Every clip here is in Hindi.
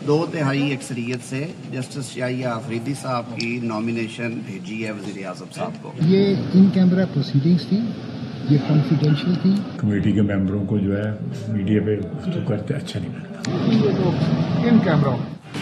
2/3 अक्सरियत से जस्टिस याहिया आफरीदी साहब की नॉमिनेशन भेजी है वज़ीर आज़म साहब को। ये इन कैमरा प्रोसीडिंग्स थी, ये कॉन्फिडेंशियल थी। कमेटी के मेंबरों को जो है मीडिया पे गुफ्तगू करते अच्छा नहीं लगता। ये तो in camera.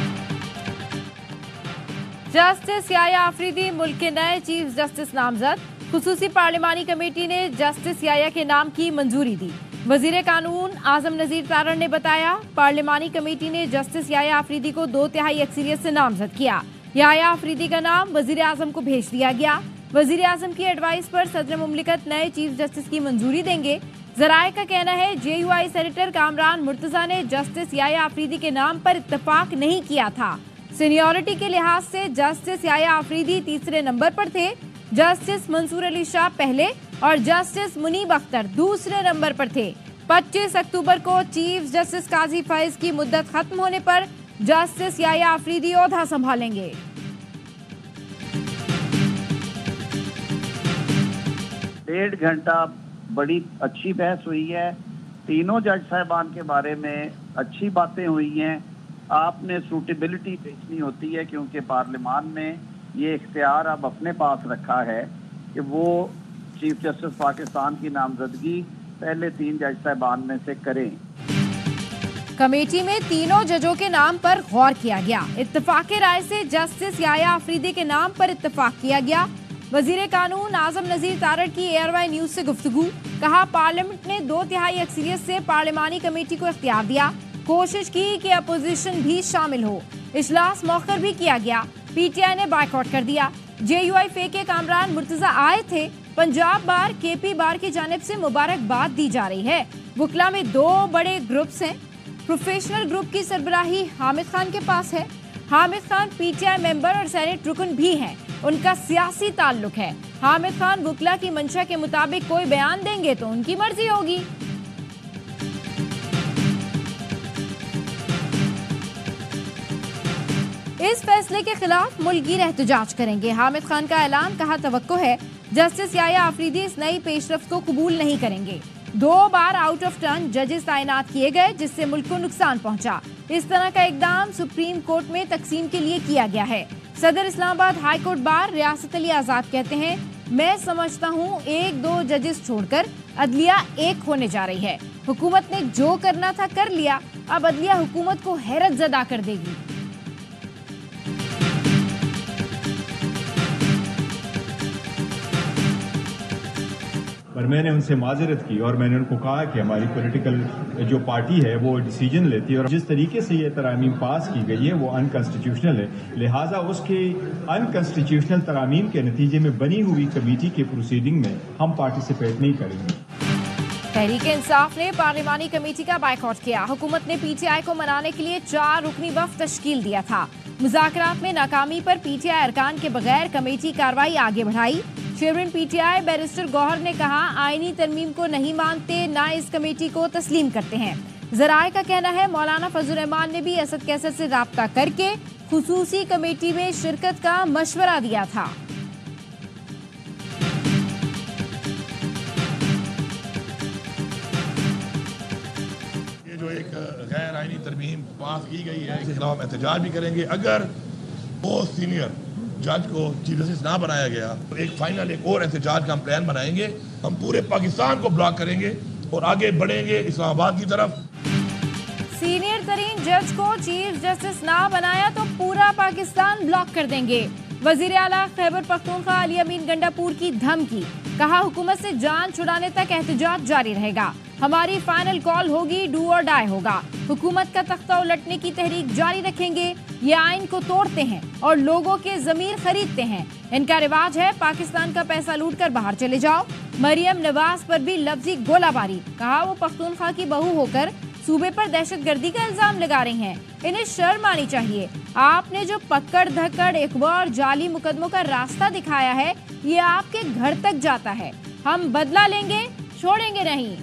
Justice Yahya Afridi मुल्क के नए चीफ जस्टिस नामजद। खुसूसी पार्लिमानी कमेटी ने जस्टिस याहिया के नाम की मंजूरी दी। वजीर कानून आजम नजीर तारड़ ने बताया, पार्लिमानी कमेटी ने जस्टिस याहिया आफरीदी को 2/3 अक्सरियत से नामजद किया। याहिया आफरीदी का नाम वजीर आजम को भेज दिया गया। वजीर आजम की एडवाइस पर सदर मुमलिकत नए चीफ जस्टिस की मंजूरी देंगे। जराये का कहना है JUI सेनेटर कामरान मुर्तजा ने जस्टिस याहिया आफरीदी के नाम पर इत्तेफाक नहीं किया था। सीनियरिटी के लिहाज से जस्टिस याहिया आफरीदी तीसरे नंबर पर थे, जस्टिस मंसूर अली शाह पहले और जस्टिस मुनीब अख्तर दूसरे नंबर पर थे। 25 अक्टूबर को चीफ जस्टिस काजी फैज की मुद्दत खत्म होने पर जस्टिस याहिया आफरीदी ओहदा संभालेंगे। डेढ़ घंटा बड़ी अच्छी बहस हुई है। तीनों जज साहिबान के बारे में अच्छी बातें हुई हैं। आपने सूटेबिलिटी देखनी होती है, क्योंकि पार्लियामान में ये इख्तियार अब अपने पास रखा है कि वो चीफ जस्टिस पाकिस्तान की नामजदगी पहले 3 जज साहिबान में से करें। कमेटी में तीनों जजों के नाम पर गौर किया गया। इत्तेफाक राय से जस्टिस याहिया आफरीदी के नाम पर इत्तेफाक किया गया। वजीर कानून आजम नजीर तारड़ की ARY न्यूज से गुफ्तगू। कहा, पार्लियामेंट ने 2/3 अक्सरियत से पार्लियामानी कमेटी को इख्तियार दिया। कोशिश की कि अपोजिशन भी शामिल हो। इजलास मौखर भी किया गया। PTI ने बायकॉट कर दिया। JUI फे के कामरान मुर्तजा आए थे। पंजाब बार KP बार की जानिब से मुबारकबाद दी जा रही है। वकला में 2 बड़े ग्रुप्स हैं। प्रोफेशनल ग्रुप की सरबराही हामिद खान के पास है। हामिद खान PTI मेंबर और सेनेट रुकन भी हैं। उनका सियासी ताल्लुक है। हामिद खान वकला की मंशा के मुताबिक कोई बयान देंगे तो उनकी मर्जी होगी। इस फैसले के खिलाफ मुल्कीर एहतजाज करेंगे। हामिद खान का ऐलान। कहा, तवक्को है जस्टिस याहिया आफरीदी इस नई पेशरफ्त को कबूल नहीं करेंगे। 2 बार आउट ऑफ टर्न जजेस तैनात किए गए, जिससे मुल्क को नुकसान पहुंचा। इस तरह का इकदाम सुप्रीम कोर्ट में तकसीम के लिए किया गया है। सदर इस्लामाबाद हाई कोर्ट बार रियासत अली आजाद कहते हैं, मैं समझता हूँ 1-2 जजेस छोड़कर अदलिया एक होने जा रही है। हुकूमत ने जो करना था कर लिया, अब अदलिया हुकूमत को हैरत ज़दा कर देगी। पर मैंने उनसे माजरत की और मैंने उनको कहा कि हमारी पॉलिटिकल जो पार्टी है वो डिसीजन लेती है और जिस तरीके से ये तरामीम पास की गई है वो अनकॉन्स्टिट्यूशनल है। लिहाजा उसके अनकॉन्स्टिट्यूशनल तरामीम के नतीजे में बनी हुई कमेटी के प्रोसीडिंग में हम पार्टिसिपेट नहीं करेंगे। तहरीक इंसाफ ने पार्लिमानी कमेटी का बायकॉट किया। हुकूमत ने PTI को मनाने के लिए 4 रुकनी वफ़द तश्कील दिया था। मुज़ाकरात में नाकामी पर PTI अरकान के बगैर कमेटी कार्रवाई आगे बढ़ाई। चेयरमैन PTI बैरिस्टर गौहर ने कहा, आईनी तरमीम को नहीं मानते, ना इस कमेटी को तस्लीम करते हैं। जराये का कहना है, मौलाना फजल रहमान ने भी असद कैसर से राब्ता करके खुसूसी कमेटी में शिरकत का मशवरा दिया था। ये जो एक गैर आईनी तरमीम पास की गई है, इसके खिलाफ हम एहतजाज भी करेंगे। अगर वो सीनियर जज को चीफ जस्टिस ना बनाया गया तो एक फाइनल एक और एहतजाज का हम प्लान बनाएंगे। हम पूरे पाकिस्तान को ब्लॉक करेंगे और आगे बढ़ेंगे इस्लामाबाद की तरफ। सीनियर तरीन जज को चीफ जस्टिस ना बनाया तो पूरा पाकिस्तान ब्लॉक कर देंगे। वजीर आला खैबर पख्तूनख्वा अली अमीन गंडापुर की धमकी। कहा, हुकूमत से जान छुड़ाने तक एहतजाज जारी रहेगा। हमारी फाइनल कॉल होगी, डू और डाई होगा। हुकूमत का तख्ता उलटने की तहरीक जारी रखेंगे। ये आइन को तोड़ते हैं और लोगों के जमीर खरीदते हैं। इनका रिवाज है पाकिस्तान का पैसा लूट कर बाहर चले जाओ। मरियम नवाज पर भी लफ्जी गोलाबारी। कहा, वो पख्तूनख्वा की बहू होकर सूबे पर दहशतगर्दी का इल्जाम लगा रही हैं। इन्हें शर्म आनी चाहिए। आपने जो पकड़ धकड़ इकबार जाली मुकदमों का रास्ता दिखाया है, ये आपके घर तक जाता है। हम बदला लेंगे, छोड़ेंगे नहीं।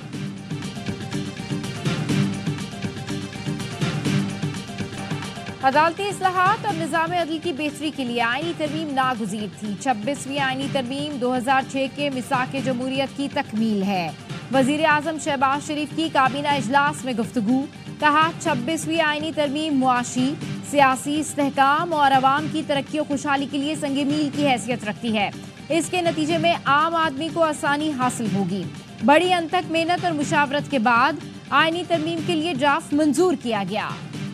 अदालती इस्लाहात और निज़ाम अदल की बेहतरी के लिए आईनी तरमीम नागुज़ीर थी। 26वीं आईनी तरमीम 2006 के मिसाक जमहूरियत की तकमील है। वजीर आजम शहबाज शरीफ की काबीना इजलास में गुफ्तगू, कहा 26वीं आईनी तरमीम मुआशी, सियासी इस्तेहकाम और अवाम की तरक्की और खुशहाली के लिए संग मील की हैसियत रखती है। इसके नतीजे में आम आदमी को आसानी हासिल होगी। बड़ी अनथक मेहनत और मुशावरत के बाद आईनी तरमीम के लिए ड्राफ्ट मंजूर किया गया।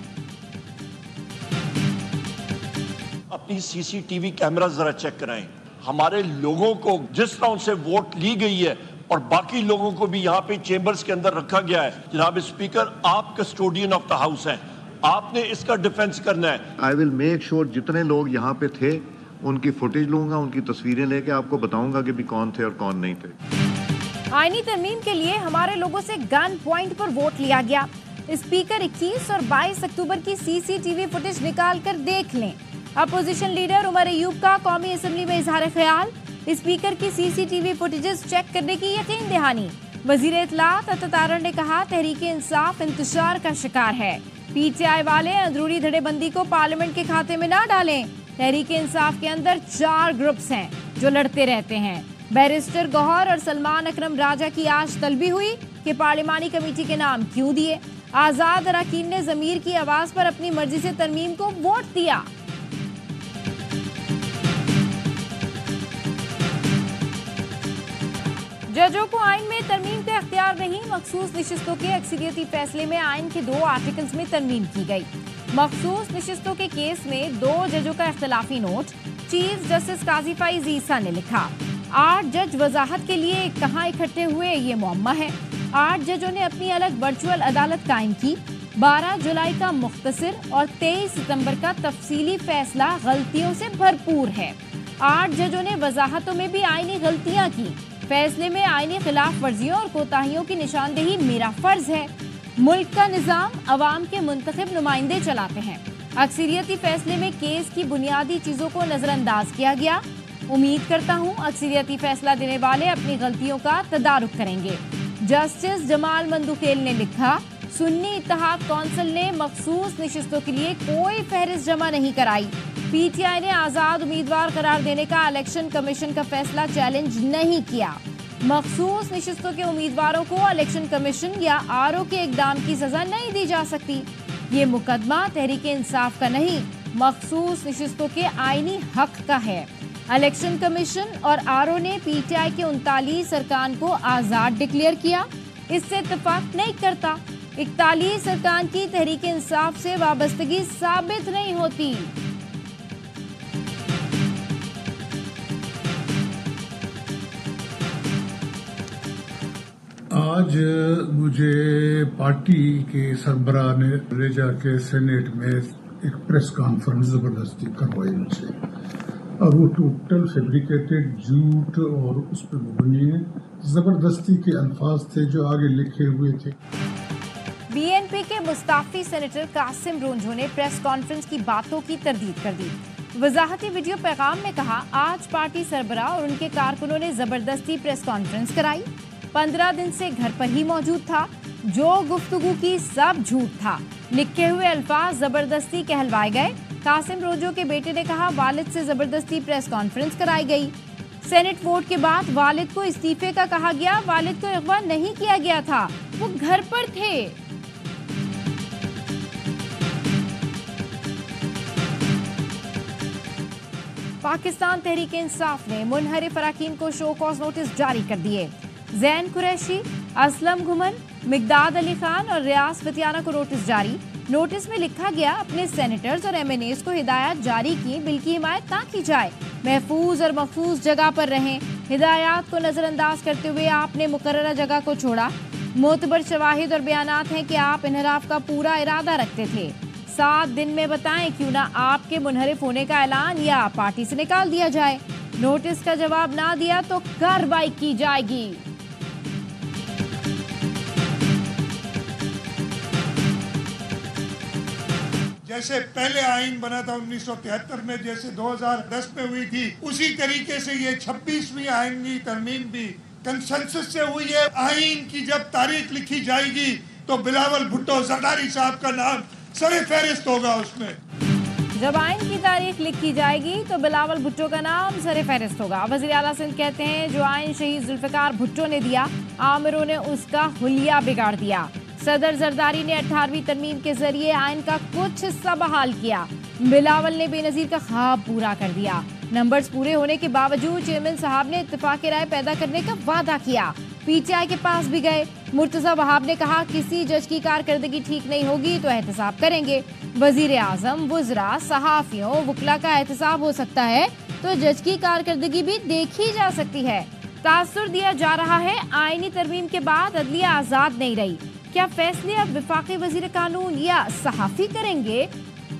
अपनी सीसीटीवी कैमरा जरा चेक कराएं। हमारे लोगों को जिस तरह उनसे वोट ली गई है और बाकी लोगों को भी यहाँ पे चेंबर्स के अंदर रखा गया है। जनाब स्पीकर, आप कस्टोडियन ऑफ द हाउस हैं, आपने इसका डिफेंस करना है। आई विल मेक श्योर जितने लोग यहाँ पे थे उनकी फुटेज लूंगा, उनकी तस्वीरें लेके आपको बताऊंगा कि भी कौन थे और कौन नहीं थे। आईनी तरमीम के लिए हमारे लोगों से गन पॉइंट पर वोट लिया गया। स्पीकर 21 और 22 अक्टूबर की सीसीटीवी फुटेज निकाल कर देख लें। अपोजिशन लीडर उमर अयूब का कौमी असम्बली में इजहार ख्याल, स्पीकर की सीसीटीवी फुटेजेस चेक करने की यकीन दहानी। वजीर इत्तलात अतातारन ने कहा तहरीक इंसाफ इंतशार का शिकार है। पीटीआई वाले अंदरूनी धड़ेबंदी को पार्लियामेंट के खाते में ना डालें। तहरीक इंसाफ के अंदर 4 ग्रुप्स हैं जो लड़ते रहते हैं। बैरिस्टर गौहर और सलमान अकरम राजा की आज तलबी हुई कि पार्लिमानी कमेटी के नाम क्यों दिए। आजाद अरकान ने जमीर की आवाज पर अपनी मर्जी से तरमीम को वोट दिया। जजों को आइन में तरमीम का इख्तियार नहीं, मखसूस नशिस्तों के अक्सरियती फैसले में आइन के 2 आर्टिकल्स में तरमीम की गई। मखसूस नशिस्तों के केस में 2 जजों का इख्तिलाफी note chief justice Qazi Faez Isa ने लिखा। 8 जज वजाहत के लिए कहां इकट्ठे हुए ये मुअम्मा है। 8 जजों ने अपनी अलग वर्चुअल अदालत कायम की। 12 जुलाई का मुख्तसर और 23 सितंबर का तफसीली फैसला गलतियों से भरपूर है। 8 जजों ने वजाहतों में भी आईनी गलतियां की। फैसले में आईनी खिलाफ वर्जियों और कोताहियों की निशानदेही मेरा फर्ज है। मुल्क का निजाम अवाम के मुंतखब नुमाइंदे चलाते हैं। अक्सरियती फैसले में केस की बुनियादी चीजों को नजरअंदाज किया गया। उम्मीद करता हूं अक्सरियती फैसला देने वाले अपनी गलतियों का तदारुक करेंगे। जस्टिस जमाल मंदुखेल ने लिखा, सुन्नी इत्तेहाद कौंसिल ने मखसूस नशिस्तों के लिए कोई फहरिस्त जमा नहीं कराई। पीटीआई ने आजाद उम्मीदवार करार देने का इलेक्शन कमीशन का फैसला चैलेंज नहीं किया। मखसूस नशिस्तों के उम्मीदवारों को इलेक्शन कमीशन या आरओ के इकदाम की सजा नहीं दी जा सकती। ये मुकदमा तहरीक इंसाफ का नहीं, मखसूस नशिस्तों के आईनी हक का है। इलेक्शन कमीशन और आरओ ने पीटीआई के 39 अरकान को आजाद डिक्लेयर किया। इससे इत्तेफाक नहीं करता। 41 अरकान की तहरीक इंसाफ से वाबस्तगी साबित नहीं होती। आज मुझे पार्टी के सरबराह ने ले जाके सेनेट में एक प्रेस कॉन्फ्रेंस जबरदस्ती करवाई उनसे, और वो टोटल फैब्रिकेटेड झूठ और उस पर मुबनी जबरदस्ती के अल्फाज थे जो आगे लिखे हुए थे। बीएनपी के मुस्ताफी सेनेटर कासिम रोंझो ने प्रेस कॉन्फ्रेंस की बातों की तरदीद कर दी। वजाहती वीडियो पैगाम में कहा, आज पार्टी सरबराह और उनके कारकुनों ने जबरदस्ती प्रेस कॉन्फ्रेंस कराई। 15 दिन से घर पर ही मौजूद था। जो गुफ्तगू की सब झूठ था। लिखे हुए अल्फाज जबरदस्ती कहलवाए गए। कासिम रोंझो के बेटे ने कहा, वालिद से जबरदस्ती प्रेस कॉन्फ्रेंस कराई गई। सेनेट वोट के बाद वालिद को इस्तीफे का कहा गया। वालिद को अगवा नहीं किया गया था, वो घर पर थे। पाकिस्तान तहरीक इंसाफ ने मुनहरिफ अरकान को शो कॉज नोटिस जारी कर दिए। जैन कुरैशी, असलम घुमन, मिकदाद अली खान और रियाज फतियाना को नोटिस जारी। नोटिस में लिखा गया, अपने सेनेटर्स और एमएनएस को हिदायत जारी की बिल की हिमायत ना की जाए, महफूज और महफूज जगह पर रहें। हिदायत को नजरअंदाज करते हुए आपने मुकर्ररा जगह को छोड़ा। मोतबर शवाहिद और बयानात हैं कि आप इनहराफ का पूरा इरादा रखते थे। 7 दिन में बताएं क्यों ना आपके मुनहरिफ होने का ऐलान या पार्टी से निकाल दिया जाए। नोटिस का जवाब ना दिया तो कार्रवाई की जाएगी। जैसे पहले आइन बना था 1973 में, जैसे 2010 में हुई थी, उसी तरीके से ये 26वीं आईनी तरमीम भी कंसेंसस से हुई है। आइन की जब तारीख लिखी जाएगी तो बिलावल भुट्टो जरदारी साहब का नाम सरे फहरिस्त होगा उसमें। जब आइन की तारीख लिखी जाएगी तो बिलावल भुट्टो का नाम सरे फहरिस्त होगा। वज़ीर आला सिंध कहते हैं जो आइन शहीद जुल्फ़िकार भुट्टो ने दिया, आमिरों ने उसका हुलिया बिगाड़ दिया। सदर जरदारी ने 18वीं तरमीम के जरिए आइन का कुछ हिस्सा बहाल किया। बिलावल ने बेनजीर का ख्वाब पूरा कर दिया। नंबर्स पूरे होने के बावजूद चेयरमैन साहब ने इत्तेफाक राय पैदा करने का वादा किया। पीटीआई के पास भी गए। मुर्तजा वहाब ने कहा किसी जज की कारकर्दगी ठीक नहीं होगी तो एहतसाब करेंगे। वजीर आजम, वुज़रा, सहाफियों, वकला का एहतसाब हो सकता है तो जज की कारकर्दगी भी देखी जा सकती है। तासुर दिया जा रहा है आईनी तरमीम के बाद अदलिया आजाद नहीं रही। क्या फैसले अब विफाकी वजीर कानून या सहाफी करेंगे?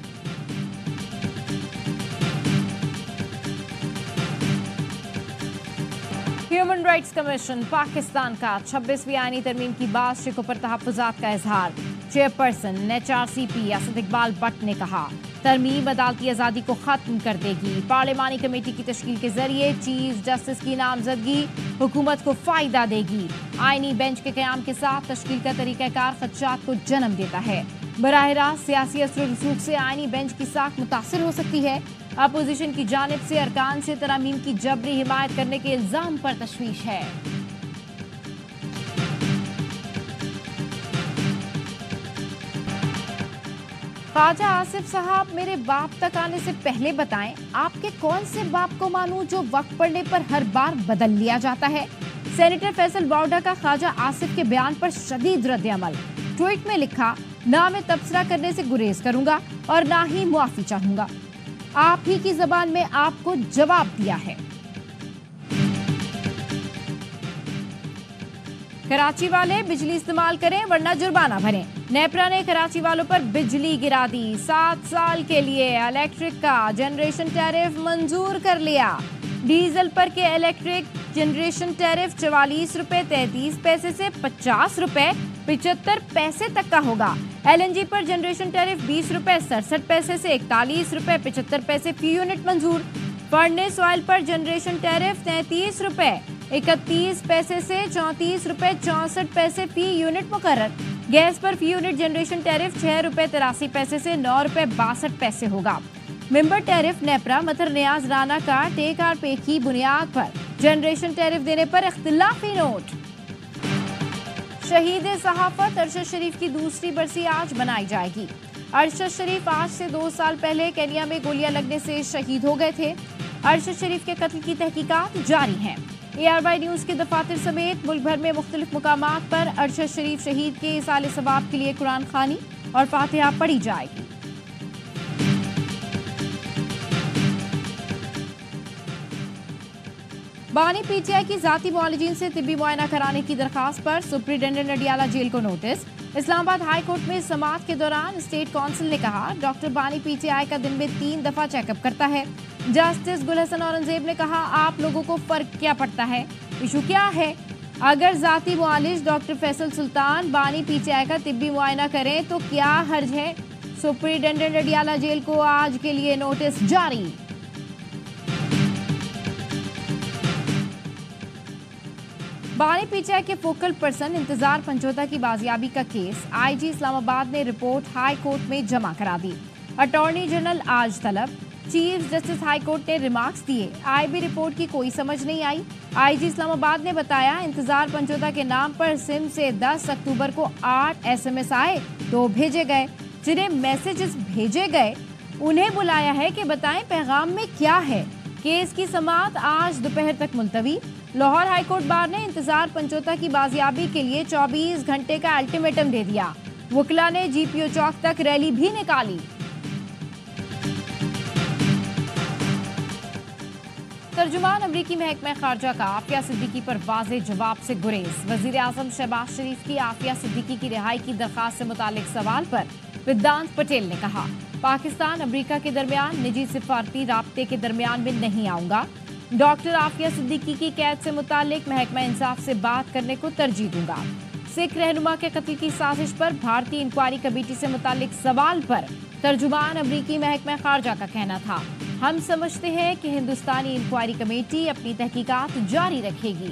ह्यूमन राइट्स कमीशन पाकिस्तान का 26वीं आईनी तरमीम की बात शिकों पर तहफ़्फ़ुज़ात का इजहार। चेयरपर्सन HRCP असद इकबाल भट्ट ने कहा तरमीम अदालती आज़ादी को ख़त्म कर देगी। पार्लिमानी कमेटी की तश्कील के जरिए चीफ जस्टिस की नामजदगी हुकूमत को फ़ायदा देगी। आईनी बेंच के क़याम के साथ तश्कील का तरीक़ाकार ख़दशात को जन्म देता है। बराह रास्त सियासी असर व रसूख से आईनी बेंच की साख मुतासर हो सकती है। अपोजिशन की जानिब से अरकान से तरामीम की जबरी हिमायत करने के इल्जाम पर तशवीश है। ख्वाजा आसिफ साहब, मेरे बाप तक आने से पहले बताएं आपके कौन से बाप को मानूं जो वक्त पड़ने पर हर बार बदल लिया जाता है। सेनेटर फैसल बाउडा का ख्वाजा आसिफ के बयान पर शदीद रद्द-ए-अमल। ट्वीट में लिखा, ना मैं तबसरा करने से गुरेज करूंगा और ना ही मुआफी चाहूंगा। आप ही की जबान में आपको जवाब दिया है। कराची वाले बिजली इस्तेमाल करें वरना जुर्माना भरें। नेपरा ने कराची वालों पर बिजली गिरा दी। 7 साल के लिए इलेक्ट्रिक का जनरेशन टैरिफ मंजूर कर लिया। डीजल पर के इलेक्ट्रिक जनरेशन टैरिफ 44 रुपए 33 पैसे से 50 रुपए 75 पैसे तक का होगा। LNG पर जनरेशन टैरिफ 20 रुपए 67 पैसे से 41 रुपए 75 पैसे फी यूनिट मंजूर। फर्नेस ऑयल पर जनरेशन टैरिफ 33 रुपए 31 पैसे से 34 रुपए 64 पैसे फी यूनिट मुकर्रर। गैस पर फी यूनिट जनरेशन टैरिफ 6 रुपए 83 पैसे से 9 रुपए 62 पैसे होगा। मेंबर टैरिफ नेपरा मतर नियाज राना का टेक और पे की बुनियाद पर जनरेशन टैरिफ देने पर इख्तिलाफी नोट। शहीद सहाफत अरशद शरीफ की दूसरी बरसी आज मनाई जाएगी। अरशद शरीफ आज से 2 साल पहले केनिया में गोलियां लगने से शहीद हो गए थे। अरशद शरीफ के कत्ल की तहकीकात जारी हैं। ARY न्यूज के दफातर समेत मुल्क भर में मुख्तलिफ मुकामात पर अरशद शरीफ शहीद के इसाले सवाब के लिए कुरान खानी और फातिहा पढ़ी जाएगी। बानी PTI की जाती मुआलिजीन से तिब्बी मुआयना कराने की दरखास्त पर सुप्रिंटेंडेंट अडियाला जेल को नोटिस। इस्लामाबाद हाई कोर्ट में समाअत के दौरान स्टेट काउंसिल ने कहा डॉक्टर बानी PTI का दिन में 3 दफा चेकअप करता है। जस्टिस गुल हसन औरंगजेब ने कहा आप लोगों को फर्क क्या पड़ता है, इशू क्या है। अगर जाती मुआलिज डॉक्टर फैसल सुल्तान बानी PTI का तिब्बी मुआयना करें तो क्या हर्ज है। सुप्रिंटेंडेंट अडियाला जेल को आज के लिए नोटिस जारी। बानी PTI के फोकल पर्सन इंतजार पंचोता की बाजियाबी का केस IG इस्लामाबाद ने रिपोर्ट हाई कोर्ट में जमा करा दी। अटॉर्नी जनरल आज तलब। चीफ जस्टिस हाई कोर्ट ने रिमार्क्स दिए। IB रिपोर्ट की कोई समझ नहीं आई। IG इस्लामाबाद ने बताया इंतजार पंचोता के नाम पर सिम से 10 अक्टूबर को 8 SMS आए, 2 भेजे गए। जिन्हें मैसेजेस भेजे गए उन्हें बुलाया है कि बताएं पैगाम में क्या है। केस की समाअत आज दोपहर तक मुलतवी। लाहौर हाईकोर्ट बार ने इंतजार पंचोता की बाजियाबी के लिए 24 घंटे का अल्टीमेटम दे दिया। वकला ने GPO चौक तक रैली भी निकाली। तर्जुमान अमरीकी महकमा खारजा का आफिया सिद्दीकी पर वाज़े जवाब से गुरेज। वजीर आजम शहबाज शरीफ की आफिया सिद्दीकी की रिहाई की दरखास्त से मुतालिक सवाल पर वेदांत पटेल ने कहा पाकिस्तान अमरीका के दरमियान निजी सिफारती राब्ते के दरमियान में नहीं आऊंगा। डॉक्टर आफिया सिद्दीकी की कैद से मुतालिक महकमा इंसाफ से बात करने को तरजीह दूंगा। सिख रहनुमा के कत्ल की साजिश पर भारतीय इंक्वायरी कमेटी से मुतालिक सवाल पर तर्जुमान अमरीकी महकमा खारजा का कहना था हम समझते हैं कि हिंदुस्तानी इंक्वायरी कमेटी अपनी तहकीकात जारी रखेगी।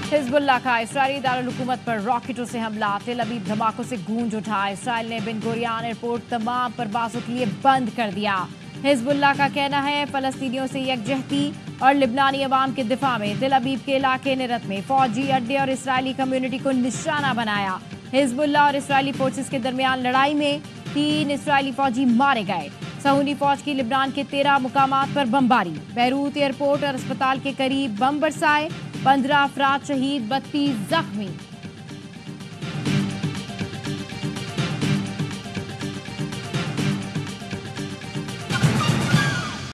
हिजबुल्लाह का इस्राइली दारुल-हुकूमत पर रॉकेटों से हमला, तेल अवीव धमाकों से गूंज उठा। इस्राइल ने बिन गुरियान एयरपोर्ट तमाम परवाजों के लिए बंद कर दिया। हिजबुल्लाह का कहना है फलस्तीनियों से यकजहती और लिबनानी अवाम के दिफा में तेल अवीव के इलाके निरत में फौजी अड्डे और इस्राइली कम्युनिटी को निशाना बनाया। हिजबुल्लाह और इस्राइली फोर्सेस के दरमियान लड़ाई में 3 इस्राइली फौजी मारे गए। सहूनी फौज की लिबनान के 13 मुकामात पर बमबारी, बैरूत एयरपोर्ट और अस्पताल के करीब बम बरसाए, 15 अफराद शहीद, 32 जख्मी।